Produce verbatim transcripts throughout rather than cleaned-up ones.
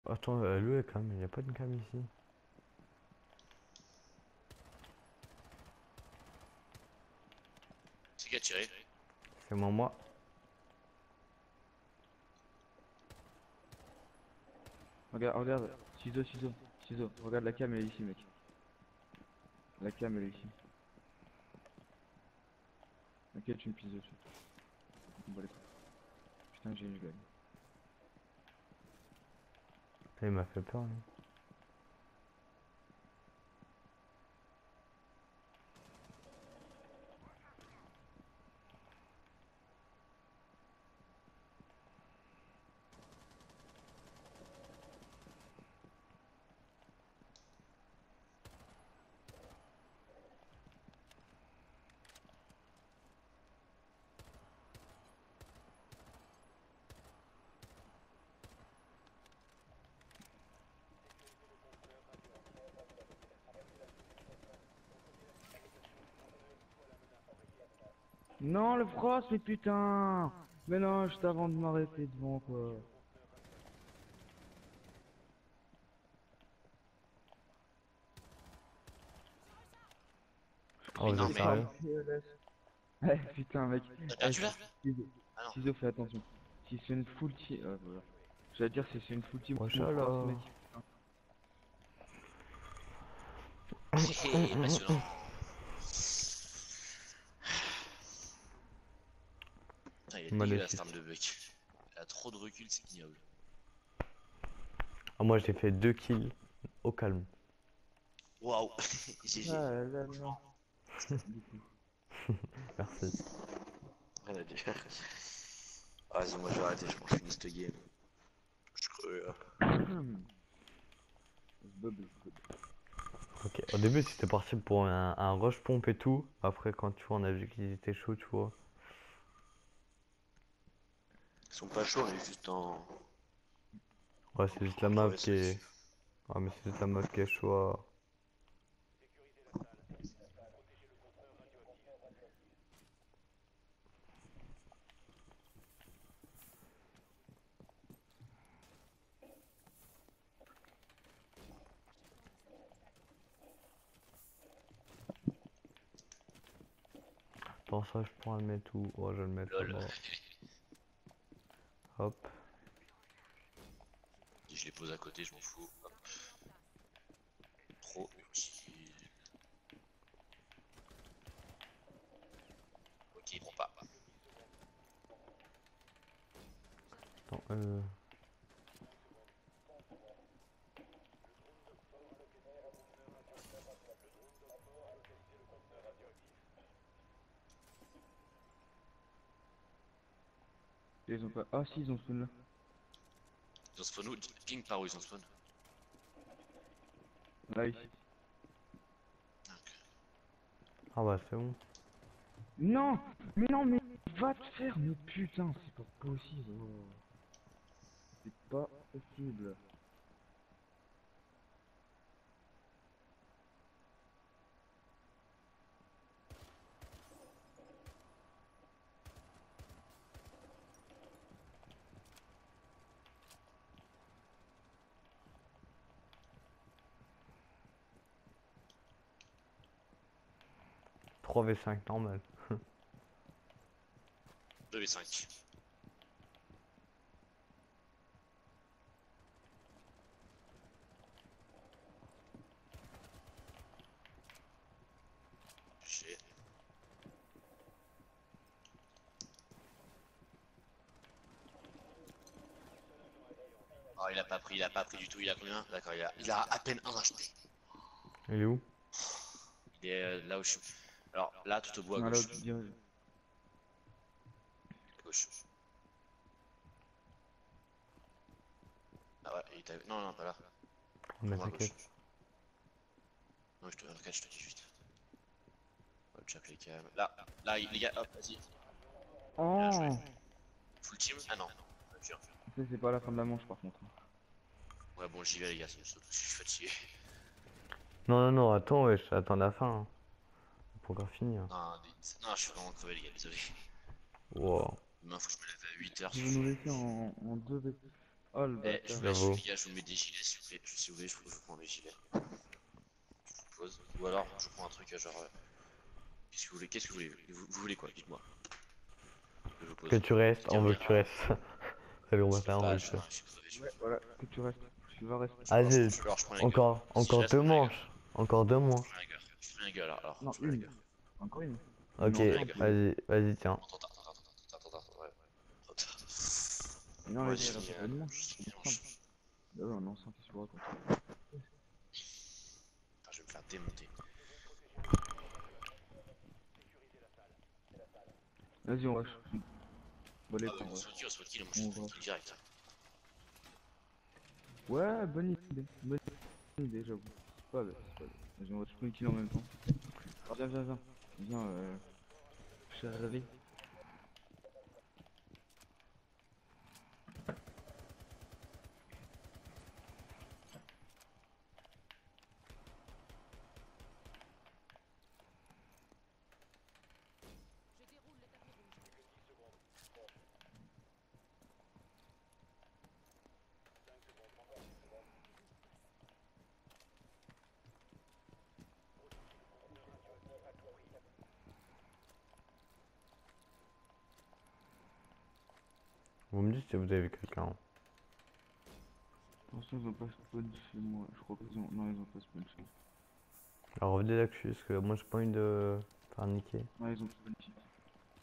Attends, euh, le cam, il n'y a pas de cam ici. C'est qui a tiré? C'est moi, moi. Regarde, regarde, ciseaux, ciseaux, ciseaux. Regarde la cam, elle est ici, mec. La cam, elle est ici. Ok, tu me pises dessus. Bon, les couilles. Putain, j'ai eu le gagne. Ça, il m'a fait peur, lui. Non, le frost, mais putain! Mais non, juste avant de m'arrêter devant, quoi. Oh, Mais vous non, êtes mais. Ah, sérieux? le T L S. Eh, putain, mec. T'as Eh, perdu là? ciseaux, Ah non. ciseaux, fais attention. Si c'est une full team. Ah, voilà. J'allais dire, si c'est une full team Wesh, au frost, alors. mec. Hé hé, passionnant. Putain, il est dégueulasse cette arme Magnifique. de buck. Elle a trop de recul, c'est ignoble. Ah, moi, j'ai fait deux kills au calme. Waouh! Ah G G. là là. Franchement, Merci. rien à dire. Ah, vas-y, moi je vais arrêter, je pense que je finis cette game. Je creux là. Bubble. Ok, au début, c'était parti pour un, un rush pompe et tout. Après, quand tu vois, on a vu qu'ils étaient chauds, tu vois. Ils sont pas chauds, on est juste en. Ouais, c'est juste en la map qui progressif. est. Ouais, mais c'est juste la map qui est chaud. à- Attends, ça, je pourrais le mettre où? Ouais, je vais le mettre Lol. là-bas. Hop. Et je les pose à côté, je m'en fous. Hop. Trop utile. Ok, ils vont pas. Attends, euh... Ils ont pas. Ah, si, ils ont spawn là. Ils ont spawn où? Ping par où ils ont spawn? Là, ici. Ok. Ah bah, c'est bon. Non! Mais non, mais va te faire! Mais putain, c'est pas possible. Oh. C'est pas possible. trois v cinq normal. deux v cinq. J'ai. Oh, il a pas pris, il a pas pris du tout, il a combien? D'accord, il a, il a à peine un acheté. Il est où? Il est euh, là où je suis. Alors là, tout au bout à Ah, là où gauche. tu dirais. À gauche. Ah ouais, il t'a. Non, non, pas là. Oh, mais Vraiment à gauche. t'inquiète. Non, je te regarde, je te dis juste. Hop, check les cams. Là, là, les gars, hop, vas-y. Bien joué. Oh! Full team? Ah non. Ok. Ça, c'est pas la fin de la manche par contre. Ouais, bon, j'y vais, les gars, c'est surtout que je suis fatigué. Non, non, non, attends, wesh, attends la fin. Hein. Faut encore finir. Non, des- non, je suis vraiment crevé, les gars, désolé. Wow. Demain, faut que je me lève à huit heures. Vous nous laisser en, en deux v. Oh le Eh, je bâtard. vous laisse, J'avoue. les gars, je vous mets des gilets s'il vous plaît. Si vous voulez, je vous je vous prends des gilets. Je vous pose. Ou alors, je vous prends un truc euh, genre. euh, Qu'est-ce que vous voulez? Qu'est-ce que vous voulez? Vous, vous voulez quoi? Dites-moi. Je vous Que pose. tu restes, C'était on veut rien. que tu restes. Salut, on va faire, on Ah, veut que je, tu non, restes. je suis crevé, je suis Ouais, crevé. voilà, que tu restes. Tu vas rester. Je, alors, je, Vas-y, je, alors, je prends la gueule. encore, Si je encore reste, je deux prends la gueule. manches. Encore deux Je manches. prends la gueule. Je prends la gueule alors. alors Non, je prends la une. gueule. Encore une. Ok, Une ensemble. vas-y, vas-y, tiens. Attends, attends, attends, attends, attends, attends, ouais. Attends. Mais non, Moi, les gars, je il finis, reste pas euh, de manche. je finis C'est en ensemble. ch- Bah ouais, on est ensemble, qu'est-ce que tu racontes? Putain, je vais me faire démonter. Vas-y, on rush. Bon, allez, Ah, bah, on on rush. se kill, on se kill, moi je On te fais rush. kill direct. Ouais, bonne idée. Bonne idée, j'avoue. C'est pas bête, c'est pas bête. Vas-y, on va tous les kills en même temps. Ah, viens, viens, viens. Viens, euh. Chérie. Vous me dites si vous avez vu quelqu'un. Attention, ils ont pas spawn chez moi. Je crois qu'ils ont. Non, ils ont pas spawn chez moi. Alors revenez là-dessus, parce que moi j'ai pas envie de faire niquer. Non, ils ont spawn chez moi.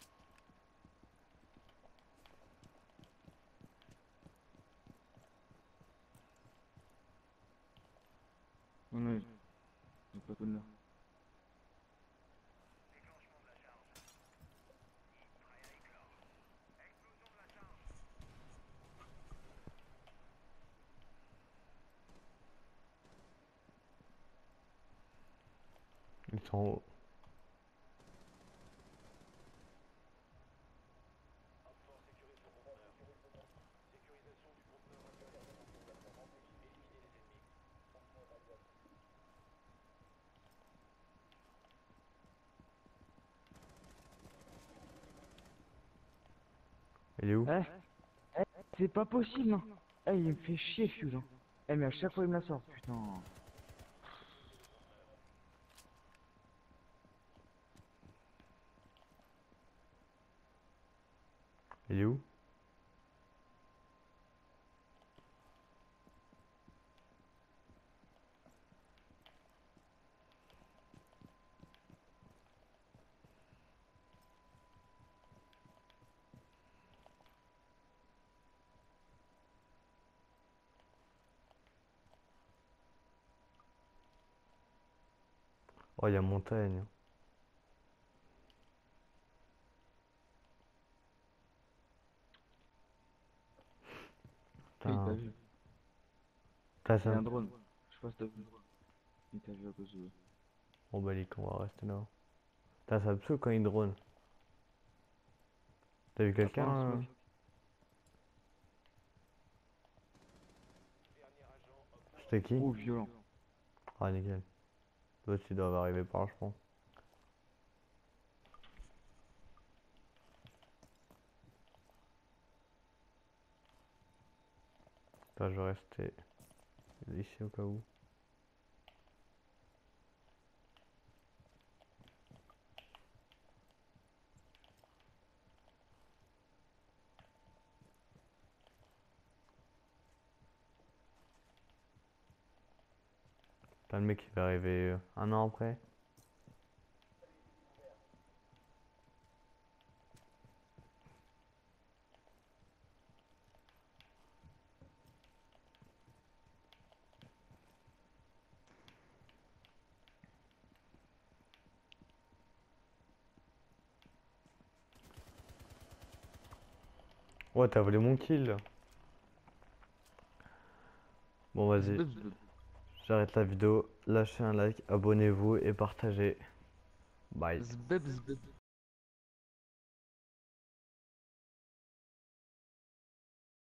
Non, non, ils ont pas spawn là. Ils sont en haut. Il est où? Eh, eh, c'est pas possible, hein. Eh, il me fait chier, Fuse, hein. Eh, mais à chaque fois, il me la sort, putain. Il est où? Oh, il y a montagne. Eh, il t'a Putain. vu. Putain, Il y a ça... un drone. Je sais pas si t'as vu le drone. Il t'a vu à cause de. Bon bah les on va rester là. Putain, ça me saoule quand il drone. T'as vu T'as pas quelqu'un? un euh smoke? C'était qui? Oh, violent. Ah nickel. L'autre ils doivent arriver par là, je pense. Putain, je vais rester ici au cas où. Putain, le mec il va arriver euh, un an après. Ouais, t'as volé mon kill. Bon, vas-y. Zbub, zbub. J'arrête la vidéo. Lâchez un like, abonnez-vous et partagez. Bye. Zbub, zbub.